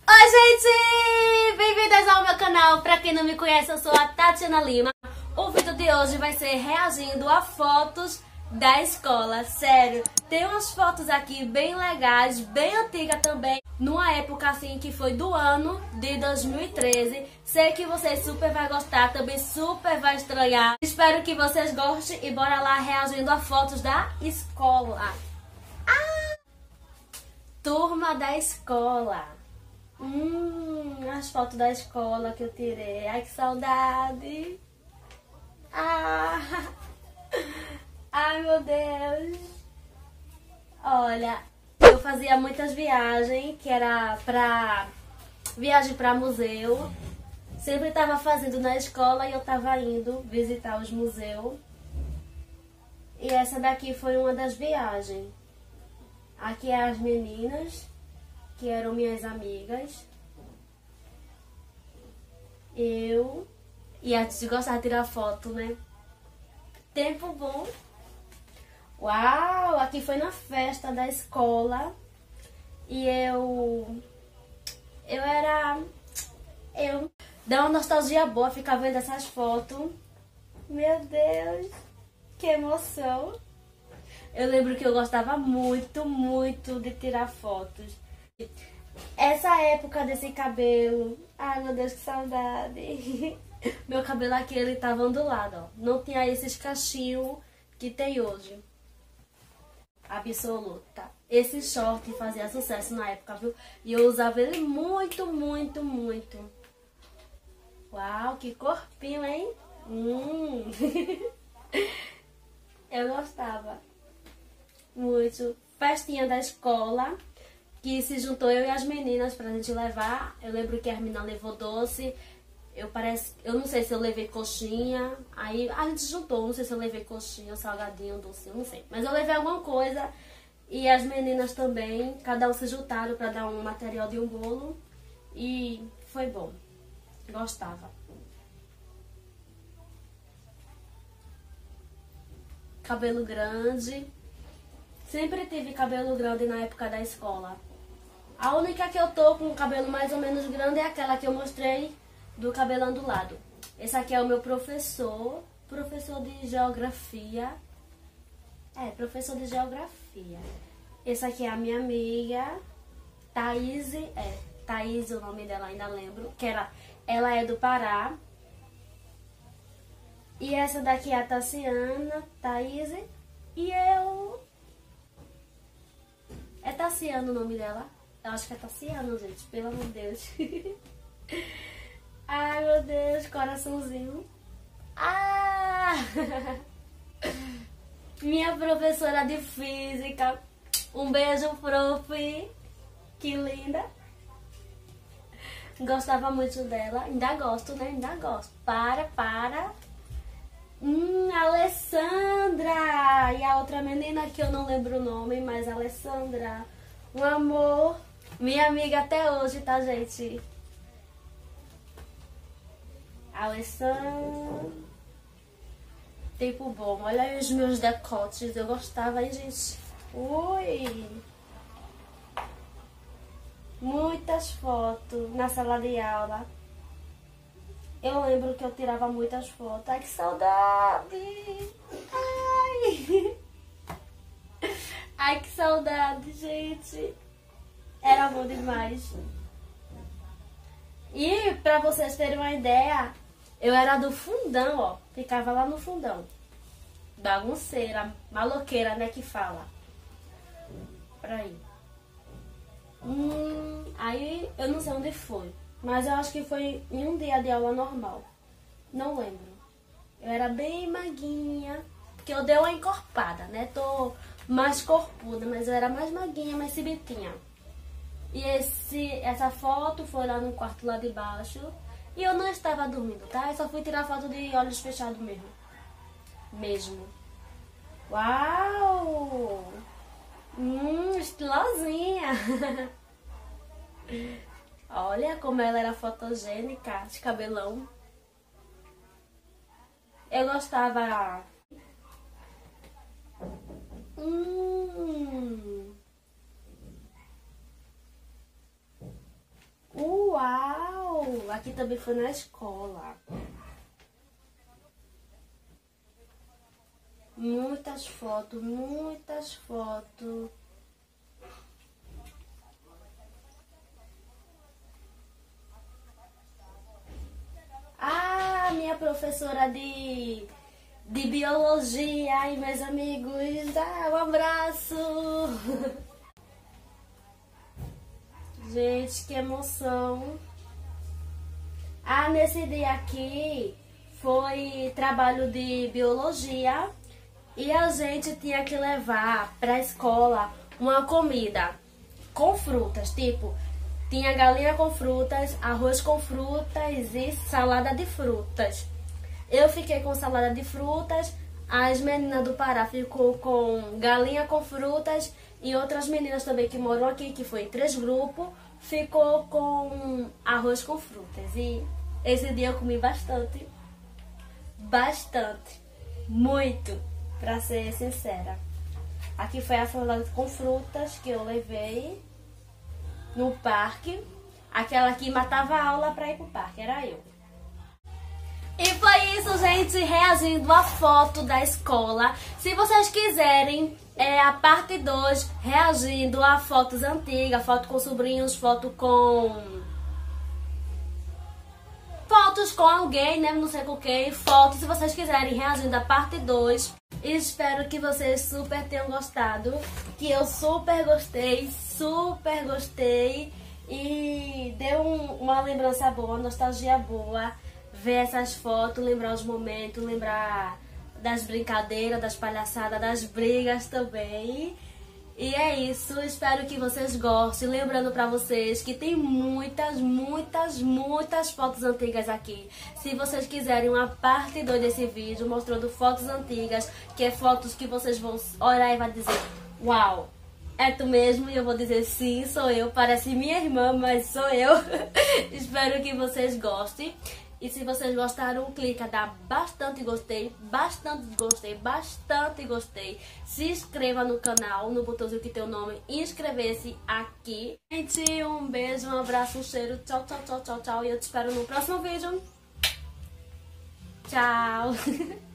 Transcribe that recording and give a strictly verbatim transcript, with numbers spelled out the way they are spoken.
Oi, gente! Bem-vindas ao meu canal. Pra quem não me conhece, eu sou a Tatiana Lima. O vídeo de hoje vai ser reagindo a fotos da escola. Sério, tem umas fotos aqui bem legais, bem antigas também, numa época assim que foi do ano de dois mil e treze. Sei que vocês super vai gostar, também super vai estranhar. Espero que vocês gostem e bora lá reagindo a fotos da escola. Ah! Turma da escola. Hum, as fotos da escola que eu tirei. Ai, que saudade. Ah, ai, meu Deus. Olha, eu fazia muitas viagens, que era pra viagem pra museu. Sempre tava fazendo na escola e eu tava indo visitar os museus. E essa daqui foi uma das viagens. Aqui é as meninas, que eram minhas amigas. Eu e a gente gostava de tirar foto, né? Tempo bom. Uau! Aqui foi na festa da escola. E eu... Eu era... Eu... Dá uma nostalgia boa ficar vendo essas fotos. Meu Deus! Que emoção! Eu lembro que eu gostava muito, muito de tirar fotos. Essa época desse cabelo... Ai, meu Deus, que saudade! Meu cabelo aqui, ele tava ondulado, ó. Não tinha esses cachinhos que tem hoje. Absoluta. Esse short fazia sucesso na época, viu? E eu usava ele muito, muito, muito. Uau, que corpinho, hein? Hum. Eu gostava muito. Festinha da escola, que se juntou eu e as meninas pra gente levar. Eu lembro que a menina levou doce. Eu parece, eu não sei se eu levei coxinha. Aí a gente juntou, não sei se eu levei coxinha, salgadinho, doce, eu não sei. Mas eu levei alguma coisa. E as meninas também, cada um se juntaram pra dar um material de um bolo. E foi bom. Gostava. Cabelo grande. Sempre tive cabelo grande na época da escola. A única que eu tô com o cabelo mais ou menos grande é aquela que eu mostrei do cabelo ondulado. Esse aqui é o meu professor, professor de geografia. É, professor de geografia. Esse aqui é a minha amiga, Thaís, é, Thaís, o nome dela ainda lembro, que era, ela é do Pará. E essa daqui é a Tassiana, Thaís, e eu... É Tassiana o nome dela? Eu acho que é Tassiana, gente, pelo amor de Deus. Ai, meu Deus, coraçãozinho. Ah! Minha professora de física. Um beijo, prof. Que linda. Gostava muito dela. Ainda gosto, né? Ainda gosto. Para, para. Hum, Alessandra. E a outra menina que eu não lembro o nome, mas Alessandra. Um amor. Minha amiga até hoje, tá, gente? Alessandra. Tempo bom. Olha aí os meus decotes. Eu gostava, hein, gente? Ui! Muitas fotos na sala de aula. Eu lembro que eu tirava muitas fotos. Ai, que saudade! Ai! Ai, que saudade, gente! Era bom demais. E pra vocês terem uma ideia, eu era do fundão, ó. Ficava lá no fundão. Bagunceira, maloqueira, né, que fala. Pra aí. Hum, aí eu não sei onde foi. Mas eu acho que foi em um dia de aula normal. Não lembro. Eu era bem maguinha. Porque eu dei uma encorpada, né? Tô mais corpuda, mas eu era mais maguinha, mais cibitinha. E esse, essa foto foi lá no quarto lá de baixo. E eu não estava dormindo, tá? Eu só fui tirar foto de olhos fechados mesmo. Mesmo. Uau! Hum, estilosinha. Olha como ela era fotogênica, de cabelão. Eu gostava. Hum. Aqui também foi na escola. Muitas fotos, muitas fotos. Ah, minha professora de, de biologia. Ai, meus amigos, ah, um abraço. Gente, que emoção. Ah, nesse dia aqui foi trabalho de biologia e a gente tinha que levar para a escola uma comida com frutas, tipo, tinha galinha com frutas, arroz com frutas e salada de frutas. Eu fiquei com salada de frutas, as meninas do Pará ficou com galinha com frutas e outras meninas também que moram aqui, que foi em três grupos, ficou com arroz com frutas. E esse dia eu comi bastante, bastante, muito, pra ser sincera. Aqui foi a salada com frutas que eu levei no parque. Aquela que matava a aula pra ir pro parque, era eu. E foi isso, gente, reagindo à foto da escola. Se vocês quiserem, é a parte dois, reagindo a fotos antigas, foto com sobrinhos, foto com... fotos com alguém, né, não sei com quem, fotos, se vocês quiserem, reagindo à parte dois. Espero que vocês super tenham gostado, que eu super gostei, super gostei. E deu um, uma lembrança boa, nostalgia boa, ver essas fotos, lembrar os momentos, lembrar das brincadeiras, das palhaçadas, das brigas também. E é isso, espero que vocês gostem. Lembrando pra vocês que tem muitas, muitas, muitas fotos antigas aqui. Se vocês quiserem uma parte dois desse vídeo mostrando fotos antigas, que é fotos que vocês vão olhar e vai dizer: uau, é tu mesmo? E eu vou dizer: sim, sou eu. Parece minha irmã, mas sou eu. Espero que vocês gostem. E se vocês gostaram, clica, dá bastante gostei, bastante gostei, bastante gostei. Se inscreva no canal, no botãozinho que tem o nome, inscrever-se aqui. Gente, um beijo, um abraço, um cheiro. Tchau, tchau, tchau, tchau, tchau. E eu te espero no próximo vídeo. Tchau.